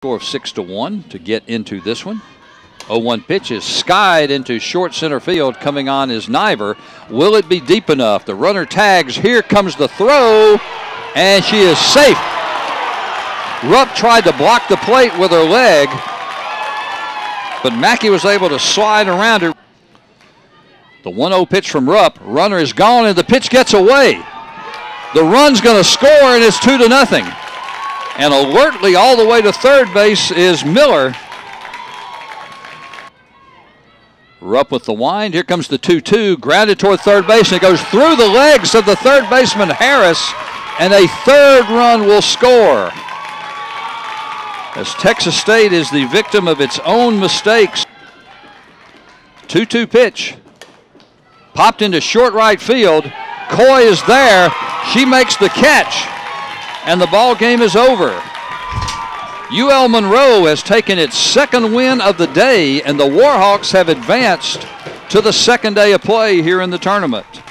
Score of 6-1 to get into this one. 0-1 pitch is skied into short center field. Coming on is Niver. Will it be deep enough? The runner tags. Here comes the throw, and she is safe. Rupp tried to block the plate with her leg, but Mackey was able to slide around her. The 1-0 pitch from Rupp. Runner is gone, and the pitch gets away. The run's going to score, and it's 2-0. And alertly all the way to third base is Miller. Rupp with the wind. Here comes the 2-2. Grounded toward third base, and it goes through the legs of the third baseman Harris, and a third run will score. As Texas State is the victim of its own mistakes. 2-2 pitch. Popped into short right field. Coy is there. She makes the catch, and the ball game is over. UL Monroe has taken its second win of the day, and the Warhawks have advanced to the second day of play here in the tournament.